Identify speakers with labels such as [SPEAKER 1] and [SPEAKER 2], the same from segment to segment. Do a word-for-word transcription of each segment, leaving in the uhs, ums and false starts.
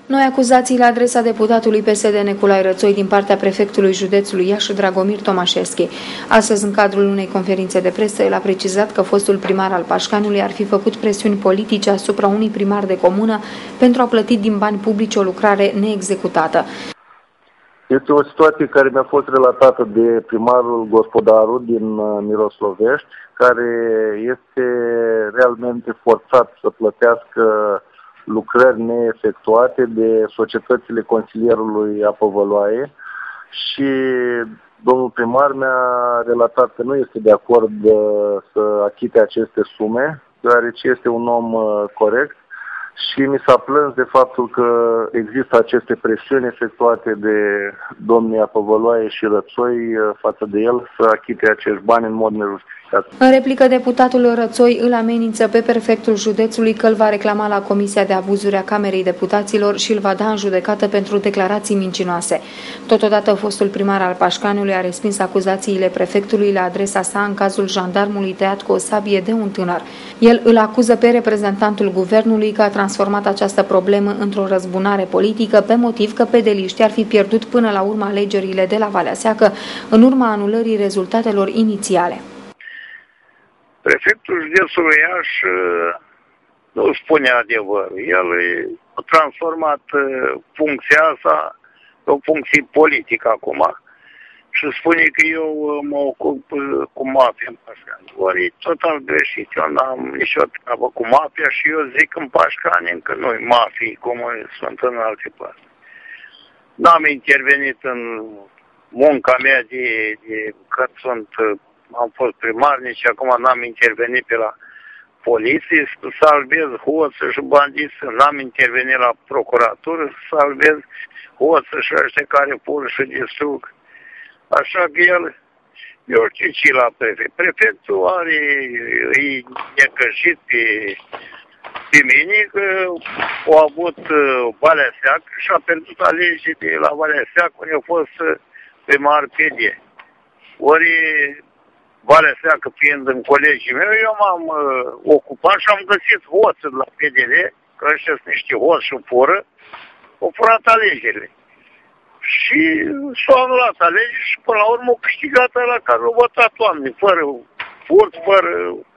[SPEAKER 1] Noi acuzații la adresa deputatului P S D Neculai Rățoi din partea prefectului județului Iași, Dragomir Tomașeschi. Astăzi, în cadrul unei conferințe de presă, el a precizat că fostul primar al Pașcanului ar fi făcut presiuni politice asupra unui primar de comună pentru a plăti din bani publici o lucrare neexecutată.
[SPEAKER 2] Este o situație care mi-a fost relatată de primarul Gospodaru din Miroslovești, care este realmente forțat să plătească lucrări neefectuate de societățile consilierului Apă Văloaie și domnul primar mi-a relatat că nu este de acord să achite aceste sume, deoarece este un om corect și mi s-a plâns de faptul că există aceste presiuni efectuate de domnii Apă Văloaie și Rățoi față de el să achite acești bani în mod nejustificat.
[SPEAKER 1] În replică, deputatul Rățoi îl amenință pe prefectul județului că îl va reclama la Comisia de Abuzuri a Camerei Deputaților și îl va da în judecată pentru declarații mincinoase. Totodată, fostul primar al Pașcanului a respins acuzațiile prefectului la adresa sa în cazul jandarmului tăiat cu o sabie de un tânăr. El îl acuză pe reprezentantul guvernului că a transformat această problemă într-o răzbunare politică pe motiv că pedeliștii ar fi pierdut până la urmă alegerile de la Valea Seacă în urma anulării rezultatelor inițiale.
[SPEAKER 3] Prefectul județului Iași nu spune adevărul. El a transformat funcția asta pe o funcție politică acum și spune că eu mă ocup cu mafia în Pașcani. Ori e total greșit. Eu n-am nicio treabă cu mafia și eu zic în Pașcani încă nu-i mafii cum sunt în alte părți. N-am intervenit în munca mea de, de că sunt... am fost primar, nici acum n-am intervenit pe la poliție să salvez hoță și bandiți, n-am intervenit la procuratură să salvez hoță și ăștia care pur și distrug. Așa că el, eu știu ce la prefect. Prefectul are, e necășit pe, pe mine că a avut Valea Seacă și a pierdut alegerile la Valea Seacă unde a fost primar P D. Ori Valea Seacă fiind în colegii mei, eu m-am uh, ocupat și am găsit hoță de la P D L, că ăștia sunt niște hoți și fură, au furat alegerile. Și s-au anulat alegeri și până la urmă au câștigat ăla care au votat oameni, fără furt, fără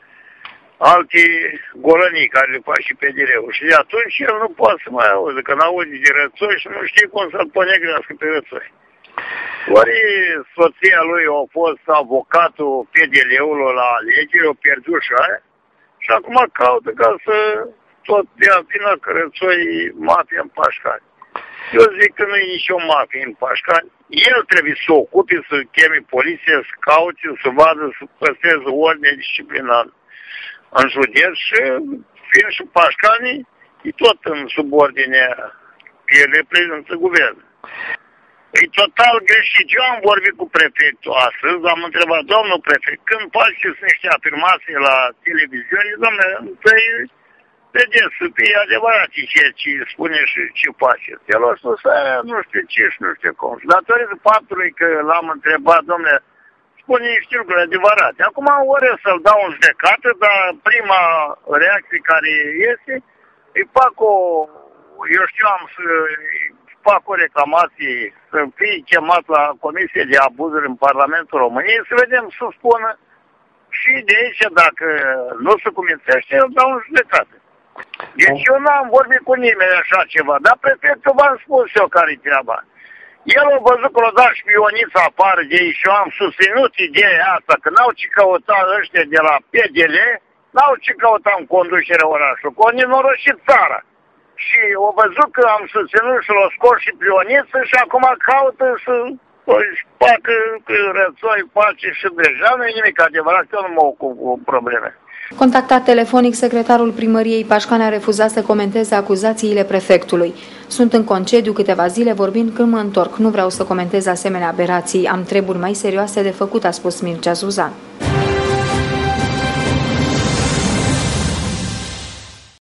[SPEAKER 3] alte golănii care le fac și P D L-ul. Și de atunci el nu poate să mai auzi, că n-auzi de Rățoi și nu știe cum să-l ponegrească pe Rățoi. Ori soția lui a fost avocatul P D L-ului la alegeri, o pierdut și aia, și acum caută ca să tot dea vina că Rățoi mafia în Pașcani. Eu zic că nu e nicio mafie în Pașcani. El trebuie să se ocupe, să cheme poliția, să caute, să vadă, să păstreze ordine disciplinară în județ și fiind și Pașcanii, e tot în subordinea că el reprezintă guvernul. E total greșit. Eu am vorbit cu prefectul astăzi, am întrebat, domnul prefect, când faceți niște afirmații la televiziune, domnule, întâi vedeți să fie adevărat ceea ce spune și ce faceți. El a spus, nu știu ce și nu știu cum. Și datorită faptului că l-am întrebat, domnule, spune niște lucruri adevărate. Acum ori să-l dau în judecată, dar prima reacție care este, îi fac o, eu știu, am să fac o reclamație să fie chemat la Comisie de Abuzuri în Parlamentul României, să vedem să spună și de aici, dacă nu se cumințește, îl dau în judecată. Deci eu n-am vorbit cu nimeni așa ceva, dar prefectul v-am spus eu care-i treaba. El a văzut că l-a dat șpionița afară de ei și eu am susținut ideea asta, că n-au ce căuta ăștia de la P D L, n-au ce căuta în conducerea orașului, că au nenorocit țara. Și au văzut că am susținut și l-au scos și prioniță și acum caută să își facă că Rățoi face și deja nu e nimic adevărat, că eu nu mă ocup cu probleme.
[SPEAKER 1] Contactat telefonic, secretarul primăriei Pașcani a refuzat să comenteze acuzațiile prefectului. Sunt în concediu câteva zile, vorbind când mă întorc. Nu vreau să comentez asemenea aberații. Am treburi mai serioase de făcut, a spus Mircea Zuzan.